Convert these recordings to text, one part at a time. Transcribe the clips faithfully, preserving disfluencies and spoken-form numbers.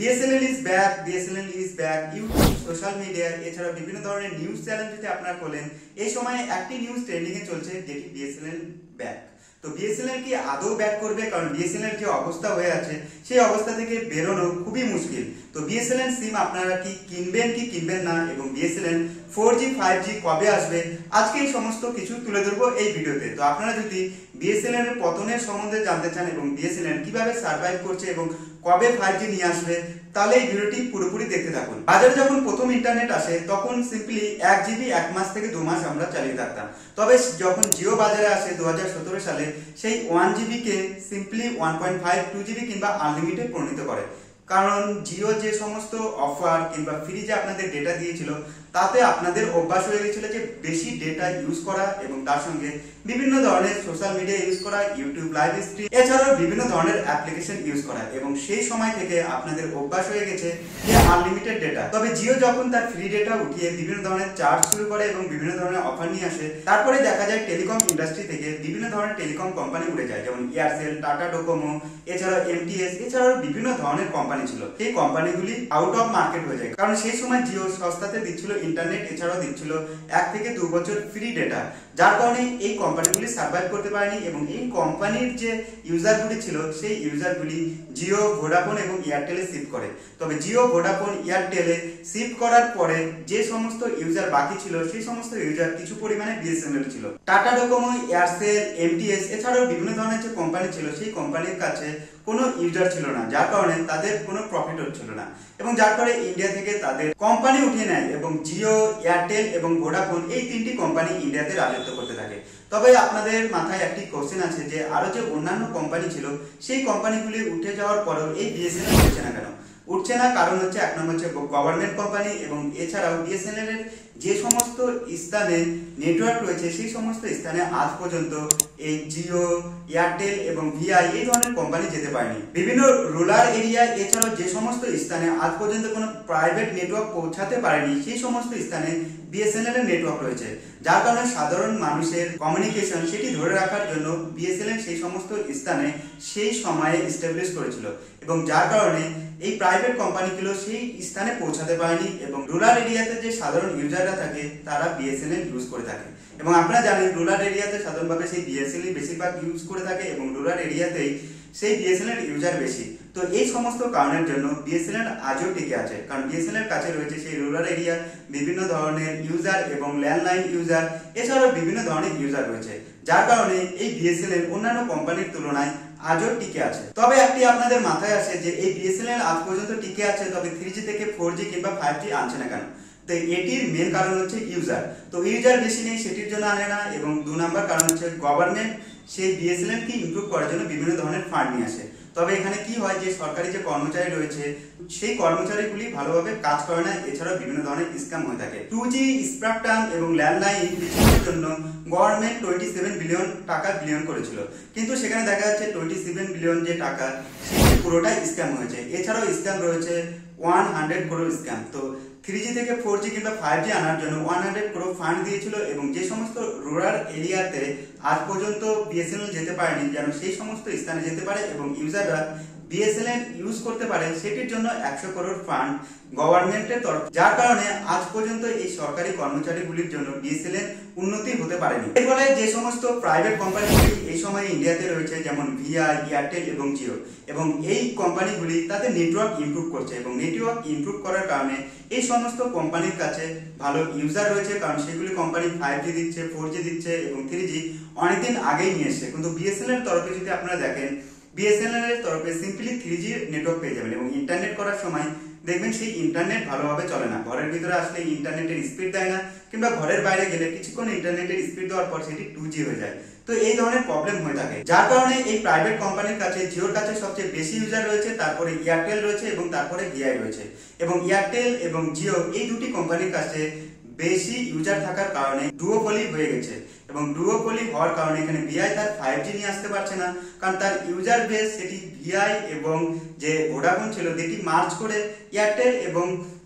BSNL is back, BSNL is back. YouTube, social media এছাড়া বিভিন্ন ধরনের নিউজ চ্যানেল যদি আপনারা খোলেন, এই সময়ে একটি নিউজ ট্রেন্ডিং এ চলছে যেটি বিএসএনএল ব্যাক। তো বিএসএনএল কি আদৌ ব্যাক করবে? কারণ বিএসএনএল যে অবস্থা হয়ে আছে সেই অবস্থা থেকে বেরোনো খুবই মুশকিল। তো বিএসএনএল সিম আপনারা কি কিনবেন কি কিনবেন না, এবং BSNL four G five G কবে আসবে, আজকে এই সমস্ত কিছু তুলে ধরবো এই ভিডিওতে। তো আপনারা যদি বিএসএনএল এর পতনের সম্বন্ধে জানতে চান এবং বিএসএনএল কিভাবে সার্ভাইভ করছে এবং কবে ফাইভ জি নিয়ে আসবে, তাহলে এই ভিডিওটি পুরোপুরি দেখতে থাকুন। বাজারে যখন প্রথম ইন্টারনেট আসে তখন সিম্পলি এক জিবি এক মাস থেকে দু মাস আমরা চালিয়ে থাকতাম। তবে যখন জিও বাজারে আসে দু হাজার সতেরো সালে, সেই ওয়ান জিবি কে simply one point five two GB কিংবা আনলিমিটেড পরিণত করে। কারণ জিও যে সমস্ত অফার কিংবা ফ্রি যে আপনাদের ডেটা দিয়েছিল, তাতে আপনাদের অভ্যাস হয়ে গেছিল যে বেশি ডেটা ইউজ করা এবং তার সঙ্গে বিভিন্ন ধরনের সোশ্যাল মিডিয়া ইউজ করা, ইউটিউব লাইভ স্ট্রিম এছাড়াও বিভিন্ন ধরনের অ্যাপ্লিকেশন ইউজ করা, এবং সেই সময় থেকে আপনাদের অভ্যাস হয়ে গেছে যে আনলিমিটেড ডেটা। তবে জিও যখন তার ফ্রি ডেটা উঠিয়ে বিভিন্ন ধরনের চার্জ শুরু করে এবং বিভিন্ন ধরনের অফার নিয়ে আসে, তারপরে দেখা যায় টেলিকম ইন্ডাস্ট্রি থেকে বিভিন্ন ধরনের টেলিকম কোম্পানি উঠে যায়, যেমন এয়ারসেল, টাটা ডোকোমো এছাড়াও এমটিএস এছাড়াও বিভিন্ন ধরনের কোম্পানি ছিল। সেই কোম্পানিগুলি আউট অফ মার্কেট হয়ে যায়, কারণ সেই সময় জিও সস্তাতে দিচ্ছিল ইন্টারনেট, এছাড়াও দিচ্ছিল এক থেকে দু বছর ফ্রি ডেটা, যার কারণে এই কোম্পানিগুলি সার্ভাইভ করতে পারেনি। এবং এই কোম্পানির যে ইউজারগুলি ছিল সেই ইউজারগুলি জিও, ভোডাফোন এবং এয়ারটেলে শিফট করে। তবে জিও, ভোডাফোন, এয়ারটেলে শিফট করার পরে যে সমস্ত ইউজার বাকি ছিল, সেই সমস্ত ইউজার কিছু পরিমাণে বিএসএনএল ছিল। টাটা ডোকোমো, এয়ারসেল, এমটিএস এছাড়াও বিভিন্ন ধরনের যে কোম্পানি ছিল, সেই কোম্পানির কাছে কোনো ইউজার ছিল না, যার কারণে তাদের কোনো প্রফিট হচ্ছিল না, এবং যার ফলে ইন্ডিয়া থেকে তাদের কোম্পানি উঠিয়ে নেয় এবং জিও, এয়ারটেল এবং ভোডাফোন এই তিনটি কোম্পানি ইন্ডিয়াতে রাজত্ব করতে থাকে। তবে আপনাদের মাথায় একটি কোশ্চেন আছে যে আরো যে অন্যান্য কোম্পানি ছিল, সেই কোম্পানিগুলি উঠে যাওয়ার পরেও এই বিএসএনএল উঠছে না কেন? উঠছে না কারণ হচ্ছে এক নম্বর হচ্ছে গভর্নমেন্ট কোম্পানি, এবং এছাড়াও বিএসএনএল এর যে সমস্ত স্থানে নেটওয়ার্ক রয়েছে সেই সমস্ত স্থানে আজ পর্যন্ত এই জিও, এয়ারটেল এবং ভিআই এই ধরনের কোম্পানি যেতে পারেনি। বিভিন্ন রুরাল এরিয়া এছাড়াও যে সমস্ত স্থানে আজ পর্যন্ত কোনো প্রাইভেট নেটওয়ার্ক পৌঁছাতে পারেনি, সেই সমস্ত স্থানে বিএসএনএল এর নেটওয়ার্ক রয়েছে, যার কারণে সাধারণ মানুষের কমিউনিকেশন সেটি ধরে রাখার জন্য বিএসএনএল সেই সমস্ত স্থানে সেই সময়ে এস্টাবলিশ করেছিল, এবং যার কারণে এই প্রাইভেট কোম্পানিগুলো সেই স্থানে পৌঁছাতে পারেনি, এবং রুরাল এরিয়াতে যে সাধারণ ইউজাররা থাকে তারা বিএসএনএল ইউজ করে থাকে। এবং আপনারা জানেন রুরাল এরিয়াতে সাধারণভাবে সেই বিএসএনএল বেশিরভাগ ইউজ করে থাকে, এবং রুরাল এরিয়াতেই সেই বিএসএনএল ইউজার বেশি। তো এই সমস্ত কারণের জন্য বিএসএনএল আজও টিকে আছে, কারণ বিএসএনএল কাছে রয়েছে সেই রুরাল এরিয়ার বিভিন্ন ধরনের ইউজার এবং ল্যান্ডলাইন ইউজার এছাড়াও বিভিন্ন ধরনের ইউজার রয়েছে, যার কারণে এই বিএসএনএল অন্যান্য কোম্পানির তুলনায় আজও টিকে আছে। তবে একটি আপনাদের মাথায় আসে যে এই বিএসএনএল আজ পর্যন্ত টিকে আছে, তবে থ্রি জি থেকে ফোর জি কিংবা ফাইভ জি আনছে না কেন? তো এটির মেন কারণ হচ্ছে ইউজার। তো ইউজার বেশি নেই সেটির জন্য আনে না, এবং দু নম্বর কারণ হচ্ছে গভর্নমেন্ট সেই বিএসএনএল কে ইমপ্রুভ করার জন্য বিভিন্ন ধরনের ফান্ড নিয়ে আসে। তবে এখানে কি হয় যে সরকারি যে কর্মচারী রয়েছে সেই কর্মচারীগুলি ভালোভাবে কাজ করে না, এছাড়াও বিভিন্ন ধরনের স্ক্যাম হয়ে থাকে। টু জি স্পেকট্রাম এবং ল্যান্ডলাইন বিচ্ছিন্নের জন্য গভর্নমেন্ট টোয়েন্টি সেভেন বিলিয়ন টাকা বিলিয়ন করেছিল, কিন্তু সেখানে দেখা যাচ্ছে টোয়েন্টি সেভেন বিলিয়ন যে টাকা সেটি পুরোটাই স্ক্যাম হয়েছে। এছাড়াও স্ক্যাম রয়েছে ওয়ান হান্ড্রেড করোড় স্ক্যাম। তো থ্রি জি থেকে ফোর জি কিংবা ফাইভ জি আনার জন্য ওয়ান হান্ড্রেড করোড় ফান্ড দিয়েছিল, এবং যে সমস্ত রুরাল এরিয়াতে আজ পর্যন্ত বিএসএনএল যেতে পারেনি, যেন সেই সমস্ত স্থানে যেতে পারে এবং ইউজাররা বিএসএনএল ইউজ করতে পারে, সেটির জন্য একশো করোড় ফান্ড গভর্নমেন্টের তরফ, যার কারণে আজ পর্যন্ত এই সরকারি কর্মচারীগুলির জন্য বিএসএনএল উন্নতি হতে পারেনি। এর ফলে যে সমস্ত প্রাইভেট কোম্পানিগুলি এই সময় ইন্ডিয়াতে রয়েছে, যেমন ভিআই, এয়ারটেল এবং জিও, এবং এই কোম্পানিগুলি তাদের নেটওয়ার্ক ইমপ্রুভ করছে, এবং নেটওয়ার্ক ইমপ্রুভ করার কারণে এই সমস্ত কোম্পানির কাছে ভালো ইউজার রয়েছে, কারণ সেগুলি কোম্পানি ফাইভ জি দিচ্ছে, ফোর জি দিচ্ছে এবং থ্রি জি অনেকদিন আগেই নিয়ে এসছে। কিন্তু বিএসএনএল এর তরফে যদি আপনারা দেখেন, বিএসএনএল এর তরফে সিম্পলি থ্রি জি নেটওয়ার্ক পেয়ে যাবেন, এবং ইন্টারনেট করার সময় দেখবেন সেই ইন্টারনেট ভালোভাবে চলে না। ঘরের ভিতরে আসলে ইন্টারনেটের স্পিড দেয় না, কিংবা ঘরের বাইরে গেলে কিছুক্ষণ ইন্টারনেটের স্পিড দেওয়ার পর সেটি টু জি হয়ে যায়। তো এই ধরনের প্রবলেম হয়ে থাকে, যার কারণে এই প্রাইভেট কোম্পানির কাছে জিওর কাছে সবচেয়ে বেশি ইউজার রয়েছে, তারপরে এয়ারটেল রয়েছে এবং তারপরে ভিআই রয়েছে, এবং এয়ারটেল এবং জিও এই দুটি কোম্পানির কাছে বেশি ইউজার থাকার কারণে ডুওপলি হয়ে গেছে, এবং ডুওপলি হওয়ার কারণে এখানে ভিআই তার ফাইভ জি নিয়ে আসতে পারছে না, কারণ তার ইউজার বেস সেটি ভিআই এবং যে ভোডাফোন ছিল সেটি মার্জ করে এয়ারটেল এবং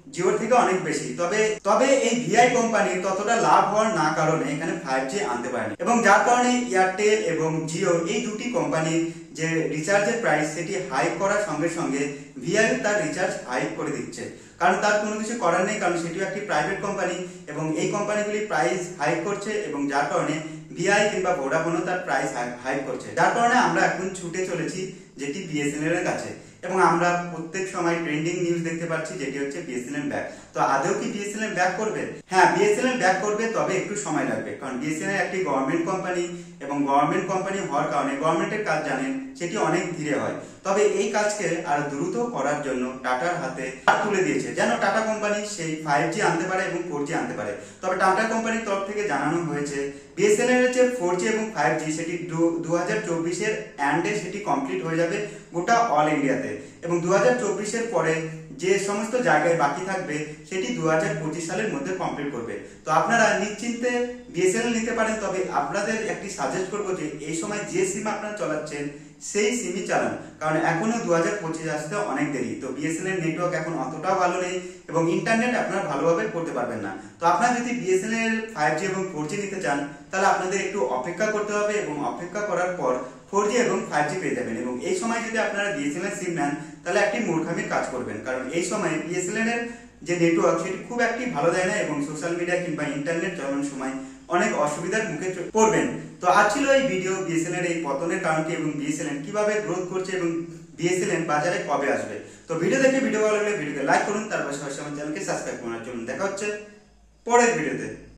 জিওর থেকে অনেক বেশি। তবে তবে এই ভিআই কোম্পানি ততটা লাভ হওয়ার না কারণে এখানে ফাইভ জি আনতে পারেনি, এবং যার কারণে এয়ারটেল এবং জিও এই দুটি কোম্পানির যে রিচার্জের প্রাইস সেটি হাইক করার সঙ্গে সঙ্গে ভিআই তার রিচার্জ হাইক করে দিচ্ছে, কারণ তার কোনো কিছু করার নেই, কারণ সেটিও একটি প্রাইভেট কোম্পানি এবং এই কোম্পানিগুলি প্রাইস হাইক করছে, এবং যার কারণে ভিআই কিংবা ভোডাফোনও তার প্রাইস হাইক করছে, যার কারণে আমরা এখন ছুটে চলেছি যেটি বিএসএনএল এর কাছে, এবং আমরা প্রত্যেক সময় ট্রেন্ডিং নিউজ দেখতে পাচ্ছি যেটি হচ্ছে বিএসএনএল ব্যাক। তো আদৌ কি বিএসএনএল ব্যাক করবে? হ্যাঁ, বিএসএনএল ব্যাক করবে, তবে একটু সময় লাগবে, কারণ বিএসএনএল একটি গভর্নমেন্ট কোম্পানি, এবং গভর্নমেন্ট কোম্পানি হওয়ার কারণে গভর্নমেন্টের কাজ জানেন সেটি অনেক ধীরে হয়। তবে এই কাজকে আরো দ্রুত করার জন্য টাটার হাতে হাত তুলে দিয়েছে, যেন টাটা কোম্পানি সেই ফাইভ জি আনতে পারে এবং ফোর জি আনতে পারে। তবে টাটা কোম্পানির তরফ থেকে জানানো হয়েছে বিএসএনএল এর যে ফোর জি এবং ফাইভ জি সেটি দু হাজার চব্বিশের এন্ডে সেটি কমপ্লিট হয়ে যাবে গোটা অল ইন্ডিয়াতে, এবং দু হাজার চব্বিশের পরে যে সমস্ত জায়গায় বাকি থাকবে সেটি দু হাজার পঁচিশ সালের মধ্যে কমপ্লিট করবে। তো আপনারা নিশ্চিন্তে বিএসএনএল নিতে পারেন, তবে আপনাদের একটি সাজেস্ট করবো যে এই সময় যে সিম আপনারা চালাচ্ছেন সেই সিমই চালান, কারণ এখনো দু হাজার পঁচিশ আসতে অনেক দেরি। তো বিএসএনএল নেটওয়ার্ক এখন অতটাও ভালো নেই এবং ইন্টারনেট আপনারা ভালোভাবে করতে পারবেন না। তো আপনারা যদি বিএসএনএল ফাইভ জি এবং ফোর জি নিতে চান তাহলে আপনাদের একটু অপেক্ষা করতে হবে, এবং অপেক্ষা করার পর ফোর জি এবং ফাইভ জি পেয়ে যাবেন। এবং এই সময় যদি আপনারা বিএসএনএল সিম নেন তাহলে একটি মূর্খামির কাজ করবেন, কারণ এই সময় বিএসএনএল এর যে নেটওয়ার্ক সেটি খুব একটি ভালো দেয় না, এবং সোশ্যাল মিডিয়া কিংবা ইন্টারনেট চালানোর সময় অনেক অসুবিধার মুখে পড়বেন। তো আজ ছিল এই ভিডিও বিএসএনএল এই পতনের কারণটি, এবং বিএসএনএল কিভাবে গ্রোথ করছে, এবং বিএসএনএল বাজারে কবে আসবে। তো ভিডিও দেখে ভিডিও ভালো লাগলে ভিডিওকে লাইক করুন, তারপর সবাই আমার চ্যানেলকে সাবস্ক্রাইব করার জন্য। দেখা হচ্ছে পরের ভিডিওতে।